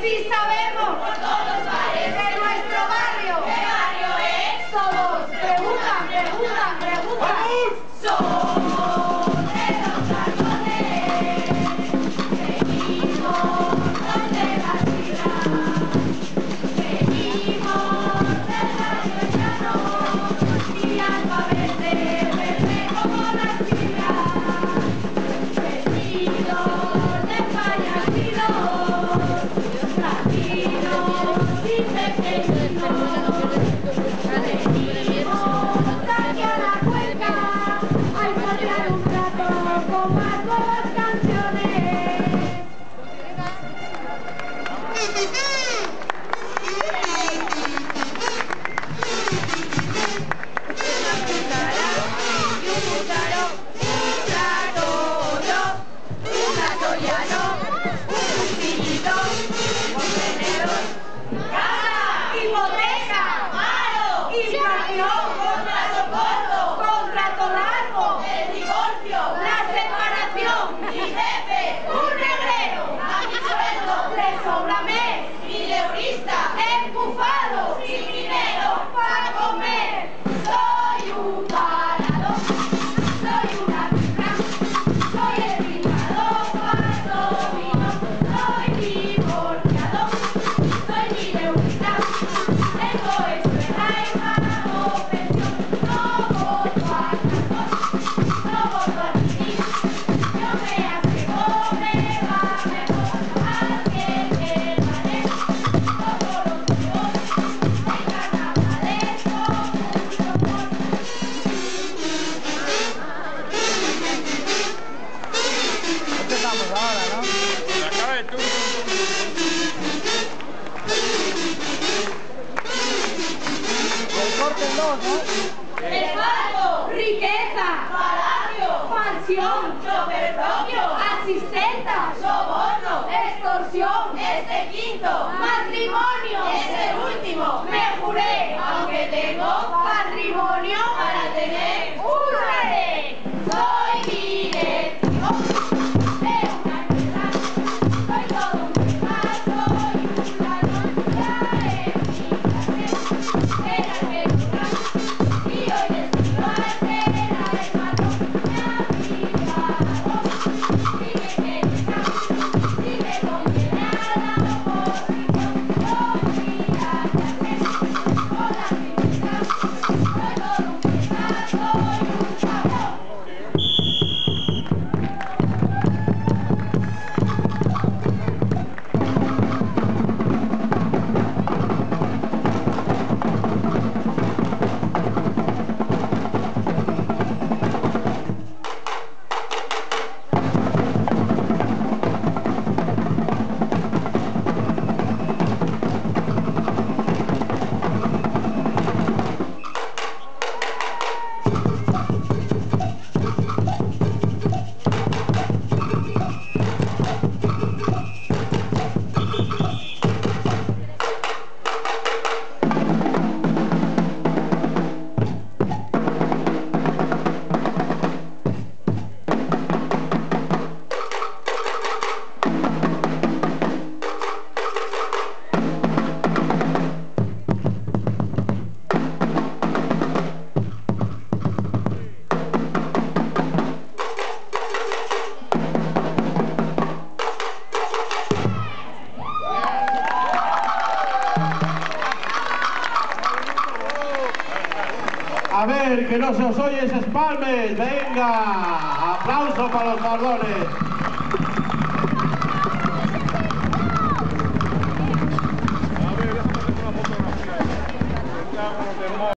sí sabemos por todos los bares de nuestro barrio. ¿Qué barrio es? Todos preguntan, preguntan, preguntan. Somos de los Carbones, venimos de la ciudad, venimos del barrio llano y alfabete verde como la ciudad, vestidos de payasitos, latinos y pequeñitos. Venimos aquí a la cuenca a encontrar un plato con más nuevas canciones. Una cuchara y un cucharón, un plato hondo, un plato llano, un cuchillito, con tenedor, casa, hipoteca, aro, inflación, contrato corto, contrato largo, el divorcio, la separación, mi jefe, un negrero, a mi sueldo le sobra mes, mi leurista, empufado, sin dinero para comer. Soy un parado, soy una pica, soy el pintado, paso vino, soy divorciado, soy mi leurista, tengo escuela y pago pensión, no voto a Castro, no voto a Tini, yo me aseguro me va mejor, al que vale, todos los peores, en carnavales con mucho amor. Empezamos ahora, ¿no? Acaba tú. El corte en dos, ¿no? Esbargo, riqueza, palacio, mansión, chofer propio, asistenta, soborno, extorsión, quinto, matrimonio, es el último, me juré, aunque tengo patrimonio para tener un rey. Soy directivo de una ciudad, soy todo un tema, soy un ladrón, ya en mi clase era el que juraba, y hoy decido hacer el patrón, me ha pillado, sigue querida, sigue condenada la oposición, yo fui a clase con la primera, soy todo un tema, soy un cabrón. A ver, que no se os oye ese espalme. Venga, aplauso para los Carbones.